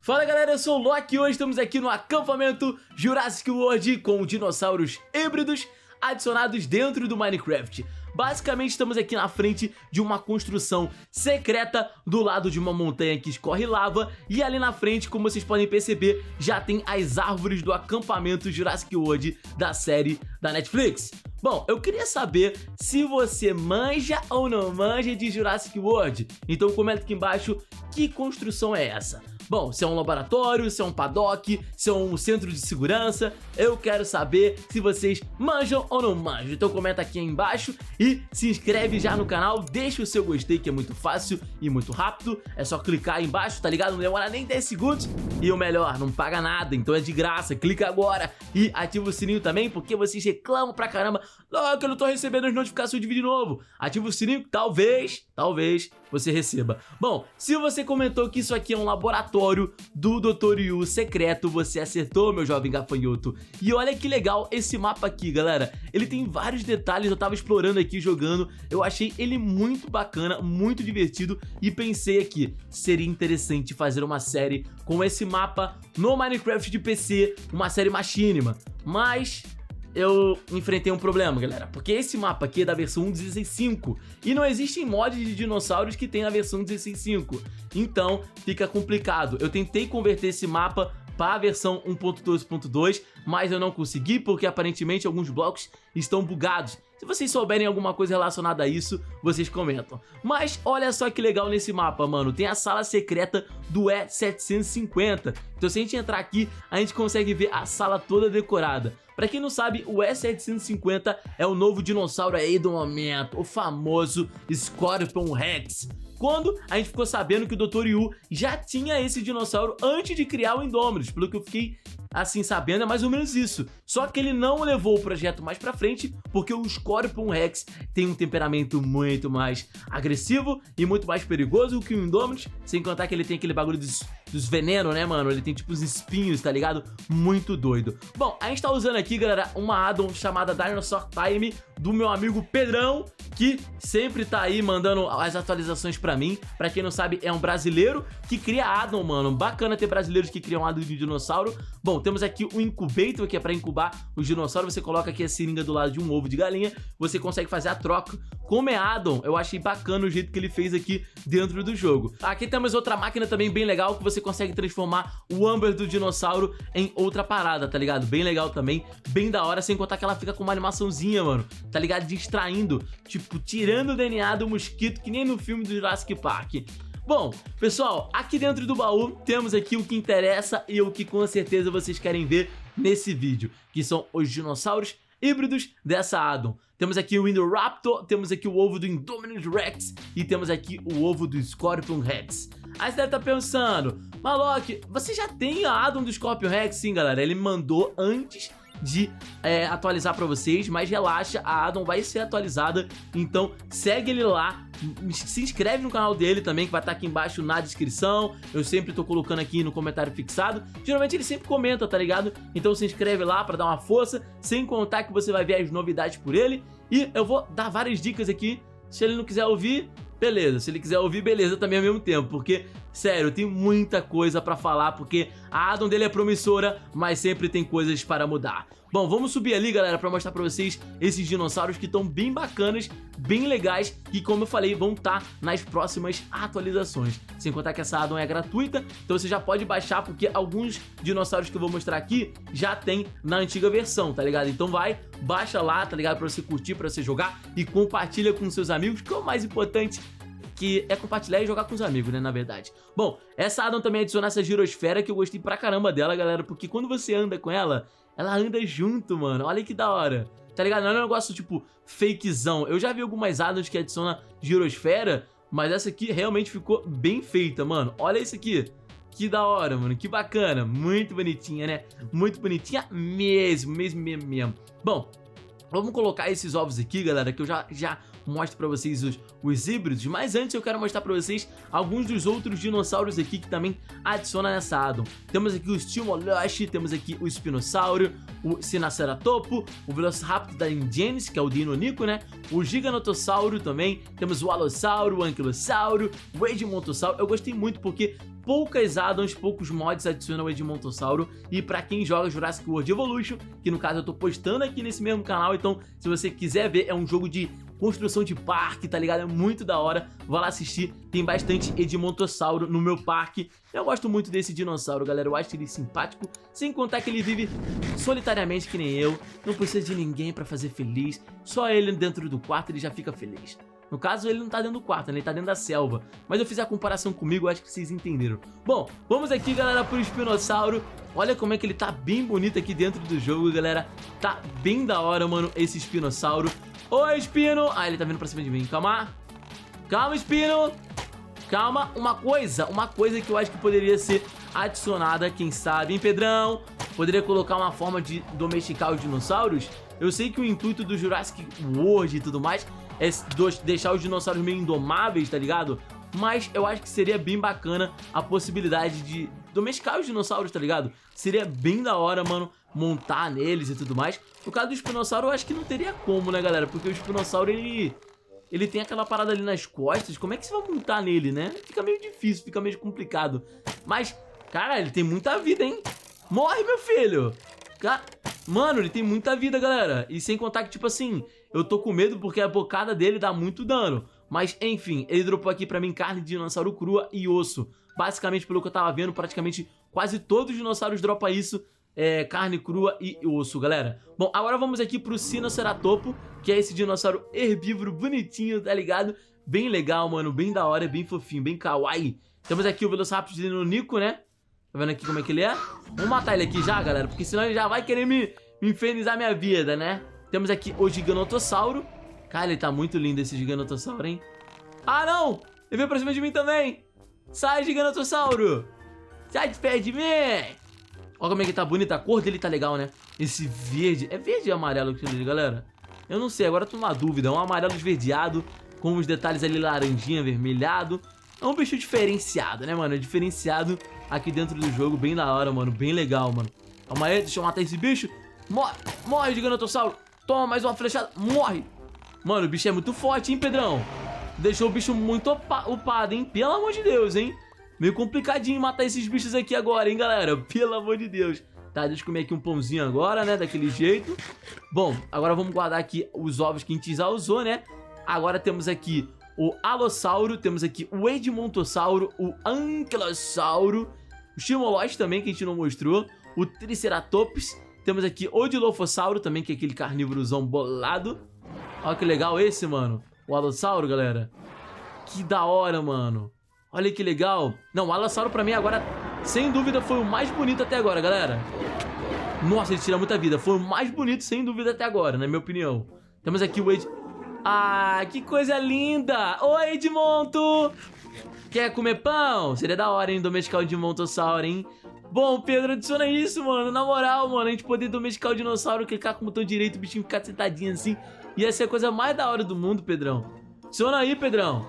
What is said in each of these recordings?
Fala galera, eu sou o Loki e hoje estamos aqui no acampamento Jurassic World com dinossauros híbridos adicionados dentro do Minecraft. Basicamente estamos aqui na frente de uma construção secreta do lado de uma montanha que escorre lava e ali na frente, como vocês podem perceber, já tem as árvores do acampamento Jurassic World da série da Netflix. Bom, eu queria saber se você manja ou não manja de Jurassic World. Então comenta aqui embaixo que construção é essa. Bom, se é um laboratório, se é um paddock, se é um centro de segurança, eu quero saber se vocês manjam ou não manjam. Então comenta aqui embaixo e se inscreve já no canal, deixa o seu gostei que é muito fácil e muito rápido. É só clicar aí embaixo, tá ligado? Não demora nem 10 segundos e o melhor, não paga nada, então é de graça. Clica agora e ativa o sininho também, porque vocês reclamam pra caramba. Não, que eu não tô recebendo as notificações de vídeo novo. Ativa o sininho, talvez você receba. Bom, se você comentou que isso aqui é um laboratório do Dr. Yu secreto, você acertou, meu jovem gafanhoto. E olha que legal esse mapa aqui, galera. Ele tem vários detalhes, eu tava explorando aqui, jogando. Eu achei ele muito bacana, muito divertido e pensei aqui, seria interessante fazer uma série com esse mapa no Minecraft de PC, uma série machinima. Mas eu enfrentei um problema, galera, porque esse mapa aqui é da versão 1.16.5 e não existem mods de dinossauros que tem na versão 1.16.5, então fica complicado. Eu tentei converter esse mapa para a versão 1.12.2, mas eu não consegui porque aparentemente alguns blocos estão bugados. Se vocês souberem alguma coisa relacionada a isso, vocês comentam. Mas olha só que legal nesse mapa, mano. Tem a sala secreta do E750. Então se a gente entrar aqui, a gente consegue ver a sala toda decorada. Pra quem não sabe, o E750 é o novo dinossauro aí do momento, o famoso Scorpion Rex. Quando a gente ficou sabendo que o Dr. Yu já tinha esse dinossauro antes de criar o Indominus, pelo que eu fiquei assim sabendo, é mais ou menos isso. Só que ele não levou o projeto mais pra frente, porque o Scorpion Rex tem um temperamento muito mais agressivo e muito mais perigoso que o Indominus, sem contar que ele tem aquele bagulho dos venenos, né, mano? Ele tem tipo os espinhos, tá ligado? Muito doido. Bom, a gente tá usando aqui, galera, uma addon chamada Dinosaur Time do meu amigo Pedrão, que sempre tá aí mandando as atualizações pra mim. Pra quem não sabe, é um brasileiro que cria addon, mano. Bacana ter brasileiros que criam addon de dinossauro. Bom, temos aqui o Incubator, que é pra incubar os dinossauros. Você coloca aqui a seringa do lado de um ovo de galinha, você consegue fazer a troca. Como é addon, eu achei bacana o jeito que ele fez aqui dentro do jogo. Aqui temos outra máquina também bem legal, que você consegue transformar o Amber do dinossauro em outra parada, tá ligado? Bem legal também, bem da hora, sem contar que ela fica com uma animaçãozinha, mano, tá ligado? Distraindo, tipo, tirando o DNA do mosquito, que nem no filme do Jurassic Park. Bom, pessoal, aqui dentro do baú temos aqui o que interessa e o que com certeza vocês querem ver nesse vídeo, que são os dinossauros híbridos dessa addon. Temos aqui o Indoraptor, temos aqui o ovo do Indominus Rex e temos aqui o ovo do Scorpion Rex. Aí você deve estar pensando, Loki, você já tem a addon do Scorpion Rex? Sim, galera, ele mandou antes de atualizar pra vocês, mas relaxa, a addon vai ser atualizada, então segue ele lá, se inscreve no canal dele também, que vai estar aqui embaixo na descrição. Eu sempre tô colocando aqui no comentário fixado, geralmente ele sempre comenta, tá ligado? Então se inscreve lá pra dar uma força, sem contar que você vai ver as novidades por ele, e eu vou dar várias dicas aqui. Se ele não quiser ouvir, beleza, se ele quiser ouvir, beleza também ao mesmo tempo, porque, sério, tem muita coisa pra falar, porque a addon dele é promissora, mas sempre tem coisas para mudar. Bom, vamos subir ali, galera, pra mostrar pra vocês esses dinossauros que estão bem bacanas, bem legais, que, como eu falei, vão estar nas próximas atualizações. Sem contar que essa addon é gratuita, então você já pode baixar, porque alguns dinossauros que eu vou mostrar aqui já tem na antiga versão, tá ligado? Então vai, baixa lá, tá ligado? Pra você curtir, pra você jogar e compartilha com seus amigos, que é o mais importante, que é compartilhar e jogar com os amigos, né, na verdade. Bom, essa addon também adiciona essa girosfera, que eu gostei pra caramba dela, galera, porque quando você anda com ela, ela anda junto, mano. Olha que da hora, tá ligado? Não é um negócio, tipo, fakezão. Eu já vi algumas addons que adiciona girosfera, mas essa aqui realmente ficou bem feita, mano. Olha isso aqui. Que da hora, mano. Que bacana. Muito bonitinha, né? Muito bonitinha mesmo. Bom, vamos colocar esses ovos aqui, galera, que eu já mostro pra vocês os híbridos, mas antes eu quero mostrar pra vocês alguns dos outros dinossauros aqui que também adiciona nessa addon. Temos aqui o Stimolosh, temos aqui o Spinossauro, o Sinaceratopo, o Velociraptor da Ingenesis, que é o Dinonico, né? O Giganotossauro também, temos o Alossauro, o Anquilossauro, o Edmontossauro. Eu gostei muito porque poucas addons, poucos mods adicionam o Edmontossauro, e pra quem joga Jurassic World Evolution, que no caso eu tô postando aqui nesse mesmo canal, então se você quiser ver, é um jogo de construção de parque, tá ligado? É muito da hora, vai lá assistir, tem bastante Edmontossauro no meu parque. Eu gosto muito desse dinossauro, galera, eu acho ele simpático, sem contar que ele vive solitariamente que nem eu, não precisa de ninguém pra fazer feliz, só ele dentro do quarto ele já fica feliz. No caso, ele não tá dentro do quarto, né? Ele tá dentro da selva. Mas eu fiz a comparação comigo, acho que vocês entenderam. Bom, vamos aqui, galera, pro Espinossauro. Olha como é que ele tá bem bonito aqui dentro do jogo, galera. Tá bem da hora, mano, esse Espinossauro. Ô, Espino! Ah, ele tá vindo pra cima de mim. Calma. Calma, Espino. Calma. Uma coisa que eu acho que poderia ser adicionada, quem sabe, hein, Pedrão? Poderia colocar uma forma de domesticar os dinossauros. Eu sei que o intuito do Jurassic World e tudo mais é deixar os dinossauros meio indomáveis, tá ligado? Mas eu acho que seria bem bacana a possibilidade de domesticar os dinossauros, tá ligado? Seria bem da hora, mano, montar neles e tudo mais. No caso do Espinossauro, eu acho que não teria como, né, galera? Porque o Espinossauro, ele tem aquela parada ali nas costas. Como é que você vai montar nele, né? Fica meio difícil, fica meio complicado. Mas, cara, ele tem muita vida, hein? Morre, meu filho! Mano, ele tem muita vida, galera. E sem contar que, tipo assim, eu tô com medo porque a bocada dele dá muito dano. Mas, enfim, ele dropou aqui pra mim carne de dinossauro crua e osso. Basicamente, pelo que eu tava vendo, praticamente quase todos os dinossauros dropam isso. Carne crua e osso, galera. Bom, agora vamos aqui pro Sinoceratopo, que é esse dinossauro herbívoro bonitinho, tá ligado? Bem legal, mano, bem da hora, bem fofinho, bem kawaii. Temos aqui o Velociraptor Dinonico, né? Tá vendo aqui como é que ele é? Vamos matar ele aqui já, galera, porque senão ele já vai querer me infernizar minha vida, né? Temos aqui o Giganotossauro. Cara, ele tá muito lindo esse Giganotossauro, hein? Ah, não! Ele veio pra cima de mim também! Sai, Giganotossauro! Sai de perto de mim! Olha como é que tá bonita, a cor dele tá legal, né? Esse verde... É verde ou amarelo que ele, galera? Eu não sei, agora eu tô numa dúvida. É um amarelo esverdeado, com os detalhes ali laranjinha, avermelhado. É um bicho diferenciado, né, mano? É diferenciado aqui dentro do jogo, bem da hora, mano. Bem legal, mano. Calma aí, deixa eu matar esse bicho. Morre, morre, Giganotossauro. Toma mais uma flechada, morre. Mano, o bicho é muito forte, hein, Pedrão? Deixou o bicho muito upado, hein? Pelo amor de Deus, hein? Meio complicadinho matar esses bichos aqui agora, hein, galera? Pelo amor de Deus. Tá, deixa eu comer aqui um pãozinho agora, né? Daquele jeito. Bom, agora vamos guardar aqui os ovos que a gente já usou, né? Agora temos aqui o Alossauro, temos aqui o Edmontossauro, o Anquilossauro, o Stimolosh também, que a gente não mostrou, o Triceratops, temos aqui o Dilophosauro também, que é aquele carnívorozão bolado. Olha que legal esse, mano. O Alossauro, galera. Que da hora, mano. Olha que legal. Não, o Alossauro pra mim agora, sem dúvida, foi o mais bonito até agora, galera. Nossa, ele tira muita vida. Foi o mais bonito, sem dúvida, até agora, na minha opinião. Temos aqui o Ah, que coisa linda! Oi, Edmonto! Quer comer pão? Seria da hora, hein, domesticar o Edmontossauro, hein? Bom, Pedro, adiciona isso, mano. Na moral, mano, a gente poder domesticar o dinossauro, clicar com o botão direito, o bichinho ficar sentadinho assim. Ia ser a coisa mais da hora do mundo, Pedrão. Adiciona aí, Pedrão.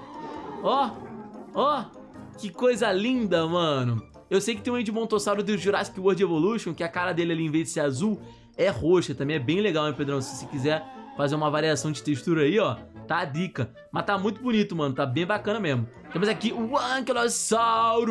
Ó, ó, que coisa linda, mano. Eu sei que tem um Edmontossauro do Jurassic World Evolution, que a cara dele ali, em vez de ser azul, é roxa. Também é bem legal, hein, Pedrão? Se você quiser fazer uma variação de textura aí, ó, tá a dica. Mas tá muito bonito, mano, tá bem bacana mesmo. Temos aqui o Anquilossauro.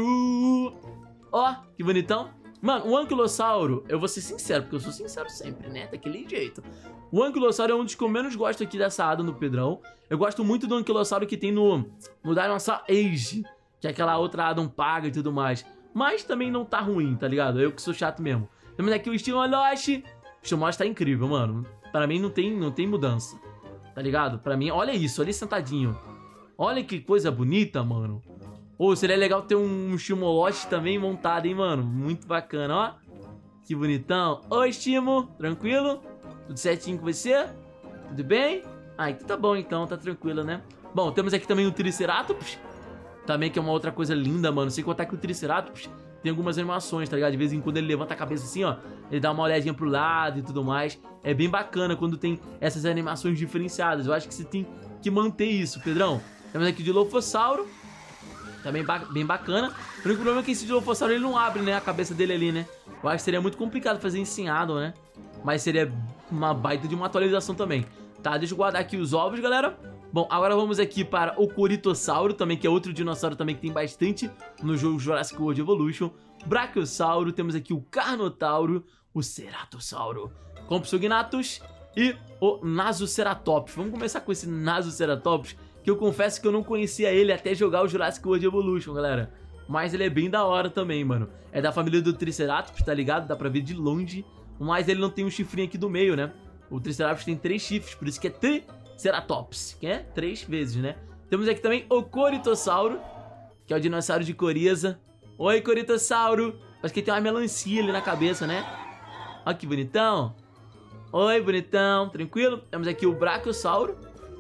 Ó, que bonitão. Mano, o Anquilossauro, eu vou ser sincero, porque eu sou sincero sempre, né, daquele jeito. O Anquilossauro é um dos que eu menos gosto aqui dessa addon no Pedrão. Eu gosto muito do Anquilossauro que tem no Dinosaur Age, que é aquela outra addon paga e tudo mais. Mas também não tá ruim, tá ligado? Eu que sou chato mesmo. Temos aqui o Stimolosh. O Stimolosh tá incrível, mano. Pra mim não tem mudança, tá ligado? Pra mim, olha isso, olha ele sentadinho. Olha que coisa bonita, mano. Ou seria legal ter um Stimolosh também montado, hein, mano? Muito bacana, ó. Que bonitão. Oi, Stimo, tranquilo? Tudo certinho com você? Tudo bem? Ah, então tá bom, então, tá tranquilo, né? Bom, temos aqui também o Triceratops. Também que é uma outra coisa linda, mano. Sem contar que o Triceratops tem algumas animações, tá ligado? De vez em quando ele levanta a cabeça assim, ó. Ele dá uma olhadinha pro lado e tudo mais. É bem bacana quando tem essas animações diferenciadas. Eu acho que você tem que manter isso, Pedrão. Temos aqui o Dilophosauro. Também bem bacana. O único problema é que esse Dilophosauro ele não abre, né? A cabeça dele ali, né? Eu acho que seria muito complicado fazer ensinado, né? Mas seria uma baita de uma atualização também. Tá, deixa eu guardar aqui os ovos, galera. Bom, agora vamos aqui para o Corytossauro também, que é outro dinossauro também que tem bastante no jogo Jurassic World Evolution. Brachiosauro, temos aqui o Carnotauro, o Ceratossauro, Compsognathus e o Nasoceratops. Vamos começar com esse Nasoceratops, que eu confesso que eu não conhecia ele até jogar o Jurassic World Evolution, galera. Mas ele é bem da hora também, mano. É da família do Triceratops, tá ligado? Dá pra ver de longe. Mas ele não tem um chifrinho aqui do meio, né? O Triceratops tem 3 chifres, por isso que é Triceratops, que é 3 vezes, né? Temos aqui também o Corytossauro, que é o dinossauro de Coriza. Oi, Corytossauro. Acho que ele tem uma melancia ali na cabeça, né? Olha que bonitão. Oi, bonitão. Tranquilo? Temos aqui o Brachiosauro.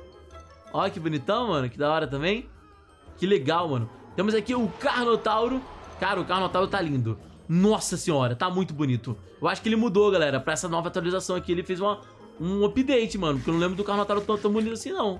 Olha que bonitão, mano. Que da hora também. Que legal, mano. Temos aqui o Carnotauro. Cara, o Carnotauro tá lindo. Nossa senhora, tá muito bonito. Eu acho que ele mudou, galera, pra essa nova atualização aqui. Ele fez um update, mano. Porque eu não lembro do Carnotauro tão bonito assim, não.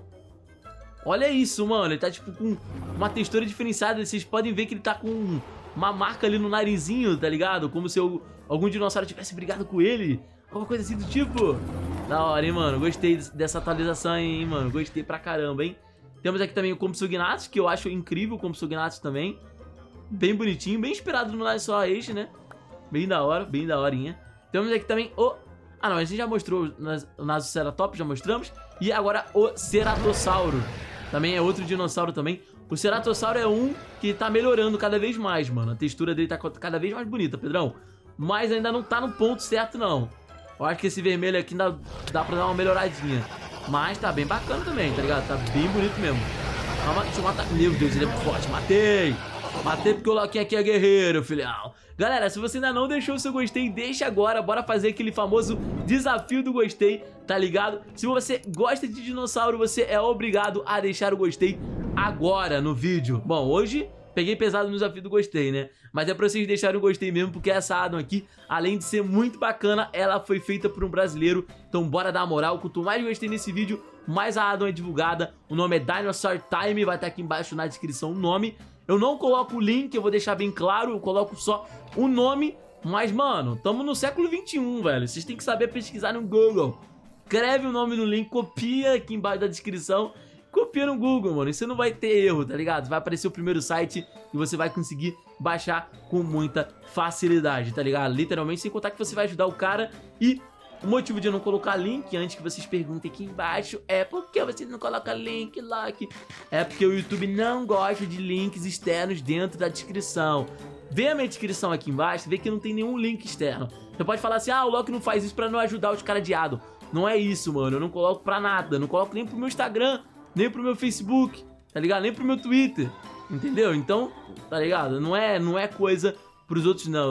Olha isso, mano. Ele tá, tipo, com uma textura diferenciada. Vocês podem ver que ele tá com uma marca ali no narizinho, tá ligado? Como se algum dinossauro tivesse brigado com ele. Alguma coisa assim do tipo. Da hora, hein, mano. Gostei dessa atualização, hein, mano. Gostei pra caramba, hein. Temos aqui também o Compsognathus, que eu acho incrível o Compsognathus também. Bem bonitinho, bem inspirado no Dinosaur, né? Bem da hora, bem da horinha. Temos aqui também o... Ah, não, a gente já mostrou o Nasoceratops, já mostramos. E agora o Ceratossauro. Também é outro dinossauro também. O Ceratossauro é um que tá melhorando cada vez mais, mano. A textura dele tá cada vez mais bonita, Pedrão. Mas ainda não tá no ponto certo, não. Eu acho que esse vermelho aqui ainda dá pra dar uma melhoradinha. Mas tá bem bacana também, tá ligado? Tá bem bonito mesmo. Deixa eu matar. Meu Deus, ele é muito forte. Matei! Matei porque o Loki aqui é guerreiro, filhão. Galera, se você ainda não deixou o seu gostei, deixa agora. Bora fazer aquele famoso desafio do gostei, tá ligado? Se você gosta de dinossauro, você é obrigado a deixar o gostei agora no vídeo. Bom, hoje peguei pesado no desafio do gostei, né? Mas é pra vocês deixarem o gostei mesmo, porque essa Addon aqui, além de ser muito bacana, ela foi feita por um brasileiro. Então bora dar uma moral. Quanto mais gostei nesse vídeo, mais a Addon é divulgada. O nome é Dinosaur Time, vai estar aqui embaixo na descrição o nome. Eu não coloco o link, eu vou deixar bem claro, eu coloco só o nome. Mas, mano, tamo no século 21, velho. Vocês têm que saber pesquisar no Google. Escreve o nome no link, copia aqui embaixo da descrição. Copia no Google, mano. Isso não vai ter erro, tá ligado? Vai aparecer o primeiro site e você vai conseguir baixar com muita facilidade, tá ligado? Literalmente, sem contar que você vai ajudar o cara. E o motivo de eu não colocar link, antes que vocês perguntem aqui embaixo, é porque você não coloca link lá aqui. É porque o YouTube não gosta de links externos dentro da descrição. Vê a minha descrição aqui embaixo, vê que não tem nenhum link externo. Você pode falar assim, ah, o Loki não faz isso pra não ajudar os caras de Addon. Não é isso, mano. Eu não coloco pra nada. Não coloco nem pro meu Instagram, nem pro meu Facebook, tá ligado? Nem pro meu Twitter, entendeu? Então, tá ligado? Não é coisa pros outros, não.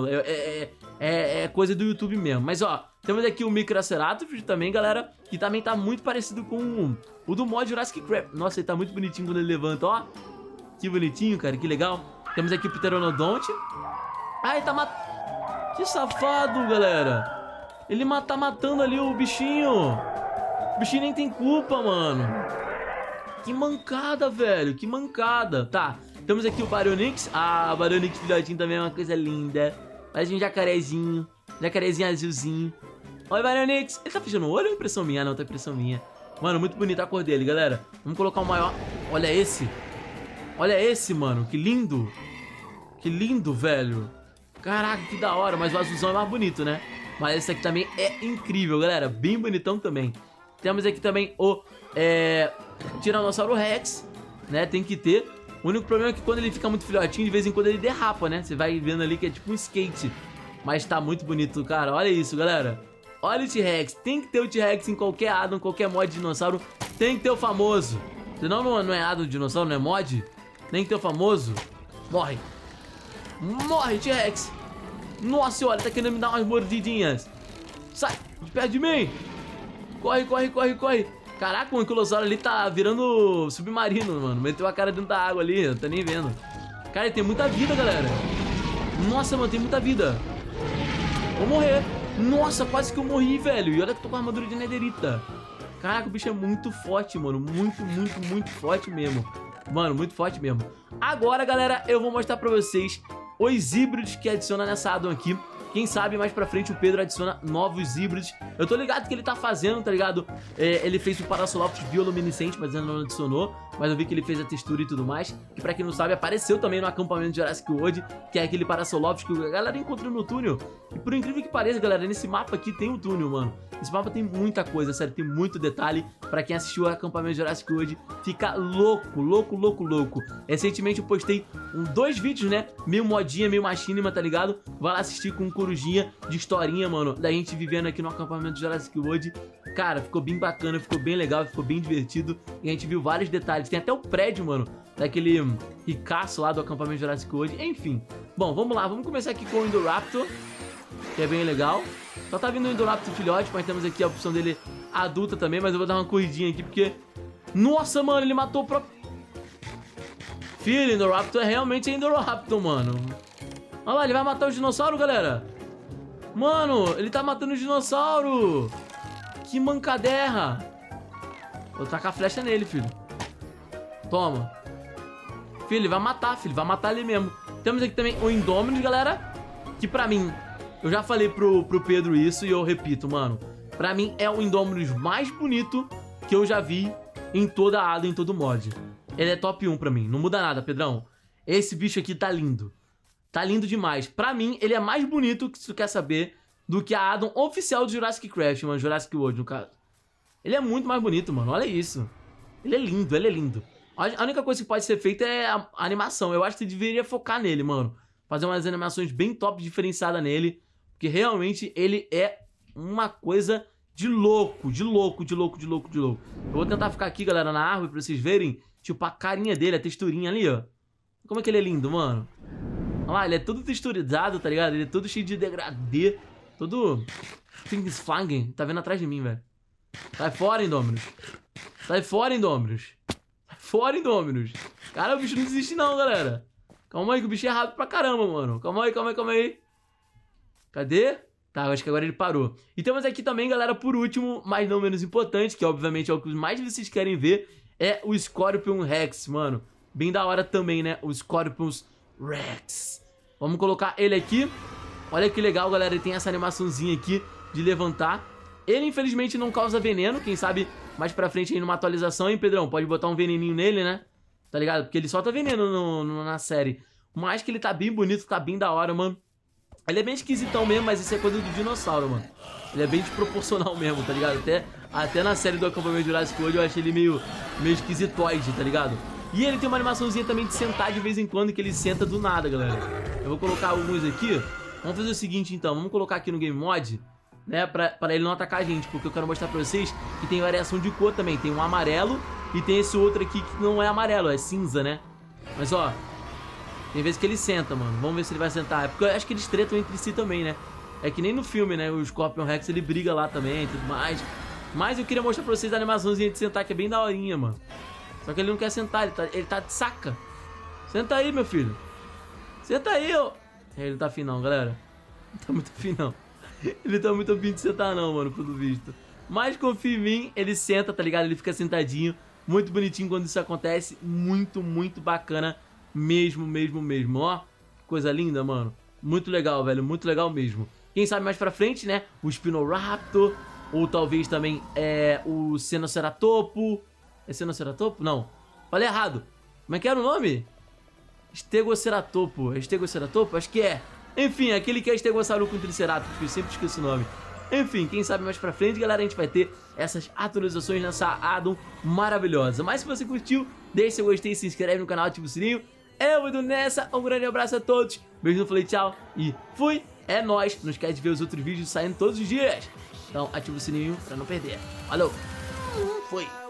É coisa do YouTube mesmo. Mas, ó, temos aqui o Microceratops também, galera, que também tá muito parecido com o do mod Jurassic Craft. Nossa, ele tá muito bonitinho quando ele levanta, ó. Que bonitinho, cara, que legal. Temos aqui o Pteranodonte. Ah, ele tá matando... Que safado, galera. Ele tá matando ali o bichinho. O bichinho nem tem culpa, mano. Que mancada, velho, que mancada. Tá, temos aqui o Baryonyx. Ah, o Baryonyx filhotinho também é uma coisa linda. Parece um jacarezinho. Jacarezinho azulzinho. Oi, Baryonyx. Ele tá fechando o olho ou é impressão minha? Ah, não, tá impressão minha. Mano, muito bonita a cor dele, galera. Vamos colocar o maior. Olha esse. Olha esse, mano. Que lindo. Que lindo, velho. Caraca, que da hora. Mas o azulzão é mais bonito, né? Mas esse aqui também é incrível, galera. Bem bonitão também. Temos aqui também o Tiranossauro Rex, né? Tem que ter. O único problema é que quando ele fica muito filhotinho, de vez em quando ele derrapa, né? Você vai vendo ali que é tipo um skate. Mas tá muito bonito, cara. Olha isso, galera. Olha o T-Rex. Tem que ter o T-Rex em qualquer Addon, qualquer mod de dinossauro. Tem que ter o famoso. Senão não é Addon de dinossauro, não é mod. Tem que ter o famoso. Morre. Morre, T-Rex. Nossa senhora, tá querendo me dar umas mordidinhas. Sai de perto de mim. Corre, corre, corre, corre. Caraca, o Ankylosaurio ali tá virando submarino, mano. Meteu a cara dentro da água ali, não tá nem vendo. Cara, ele tem muita vida, galera. Nossa, mano, tem muita vida. Vou morrer. Nossa, quase que eu morri, velho. E olha que eu tô com a armadura de nederita. Caraca, o bicho é muito forte, mano. Muito, muito, muito forte mesmo. Mano, muito forte mesmo. Agora, galera, eu vou mostrar pra vocês os híbridos que adiciona nessa addon aqui. Quem sabe mais pra frente o Pedro adiciona novos híbridos. Eu tô ligado que ele tá fazendo, tá ligado? Ele fez o Parasoloptis bioluminescente, mas ainda não adicionou. Mas eu vi que ele fez a textura e tudo mais. Que pra quem não sabe, apareceu também no acampamento de Jurassic World, que é aquele Parasoloptis que a galera encontrou no túnel. E por incrível que pareça, galera, nesse mapa aqui tem um túnel, mano. Esse mapa tem muita coisa, sério, tem muito detalhe. Pra quem assistiu o acampamento de Jurassic World, fica louco, louco, louco, louco. Recentemente eu postei 2 vídeos, né? Meio modinha, meio machinima, tá ligado? Vai lá assistir com um corujinha de historinha, mano, da gente vivendo aqui no acampamento de Jurassic World. Cara, ficou bem bacana, ficou bem legal, ficou bem divertido. E a gente viu vários detalhes. Tem até o prédio, mano, daquele ricaço lá do acampamento de Jurassic World. Enfim. Bom, vamos lá, vamos começar aqui com o Indoraptor, que é bem legal. Só tá vindo o Indoraptor filhote, mas temos aqui a opção dele adulta também. Mas eu vou dar uma corridinha aqui, porque... Nossa, mano, ele matou o próprio... Filho, Indoraptor é realmente Indoraptor, mano. Olha lá, ele vai matar o dinossauro, galera. Mano, ele tá matando o dinossauro. Que mancaderra. Vou tacar a flecha nele, filho. Toma. Filho, ele vai matar, filho. Vai matar ele mesmo. Temos aqui também o Indominus, galera. Que pra mim, eu já falei pro Pedro isso e eu repito, mano. Pra mim é o Indominus mais bonito que eu já vi em toda a addon, em todo mod. Ele é top 1 pra mim. Não muda nada, Pedrão. Esse bicho aqui tá lindo. Tá lindo demais. Pra mim, ele é mais bonito, se tu quer saber, do que a addon oficial do Jurassic Craft, mano. Jurassic World, no caso. Ele é muito mais bonito, mano. Olha isso. Ele é lindo, ele é lindo. A única coisa que pode ser feita é a animação. Eu acho que você deveria focar nele, mano. Fazer umas animações bem top, diferenciadas nele. Porque realmente ele é uma coisa de louco, de louco, de louco, de louco, de louco. Eu vou tentar ficar aqui, galera, na árvore pra vocês verem, tipo, a carinha dele, a texturinha ali, ó. Como é que ele é lindo, mano. Olha lá, ele é todo texturizado, tá ligado? Ele é todo cheio de degradê. Todo... Fingsflangen. Tá vendo atrás de mim, velho. Sai fora, Indominus. Sai fora, Indominus. Sai fora, Indominus. Cara, o bicho não desiste não, galera. Calma aí, que o bicho é rápido pra caramba, mano. Calma aí, calma aí, calma aí. Cadê? Tá, eu acho que agora ele parou. E temos aqui também, galera, por último, mas não menos importante, que obviamente é o que mais vocês querem ver, é o Scorpion Rex, mano. Bem da hora também, né? O Scorpions Rex. Vamos colocar ele aqui. Olha que legal, galera. Ele tem essa animaçãozinha aqui de levantar. Ele, infelizmente, não causa veneno. Quem sabe mais pra frente aí numa atualização, hein, Pedrão? Pode botar um veneninho nele, né? Tá ligado? Porque ele solta veneno na série. Mas que ele tá bem bonito, tá bem da hora, mano. Ele é bem esquisitão mesmo, mas isso é coisa do dinossauro, mano. Ele é bem desproporcional mesmo, tá ligado? Até na série do acampamento de Jurassic World eu achei ele meio esquisitoide, tá ligado? E ele tem uma animaçãozinha também de sentar de vez em quando, que ele senta do nada, galera. Eu vou colocar alguns aqui. Vamos fazer o seguinte, então. Vamos colocar aqui no Game Mod, né? Pra ele não atacar a gente, porque eu quero mostrar pra vocês que tem variação de cor também. Tem um amarelo e tem esse outro aqui que não é amarelo, é cinza, né? Mas, ó, tem vezes que ele senta, mano. Vamos ver se ele vai sentar. É porque eu acho que eles tretam entre si também, né? É que nem no filme, né? O Scorpion Rex, ele briga lá também e tudo mais. Mas eu queria mostrar pra vocês a animaçãozinha de sentar, que é bem daorinha, mano. Só que ele não quer sentar, ele tá de saca. Senta aí, meu filho. Senta aí, ó. Ele tá afim não, galera. Não tá muito afim não. Ele tá muito afim de sentar não, mano, pelo visto. Mas confia em mim, ele senta, tá ligado? Ele fica sentadinho. Muito bonitinho quando isso acontece. Muito, muito bacana. Mesmo. Ó, que coisa linda, mano. Muito legal, velho. Muito legal mesmo. Quem sabe mais pra frente, né? O Spinoraptor. Ou talvez também o Senoceratopo. É Senoceratopo? Não. Falei errado. Como é que era o nome? Stegoceratopo. É Stegoceratopo? Acho que é. Enfim, aquele que é Stegossauro com Triceratops, que eu sempre esqueço o nome. Enfim, quem sabe mais pra frente, galera, a gente vai ter essas atualizações nessa addon maravilhosa. Mas se você curtiu, deixa seu gostei, se inscreve no canal, ativa o sininho. Eu vou indo nessa, um grande abraço a todos. Beijo no falei tchau e fui. É nóis. Não esquece de ver os outros vídeos saindo todos os dias. Então ativa o sininho pra não perder. Falou. Fui.